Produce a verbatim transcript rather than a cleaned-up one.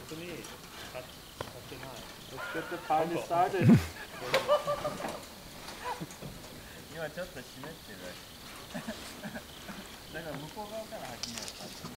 当に使ってない。 Let's get the party started. 今ちょっと湿ってるだから向こう側から始めようか。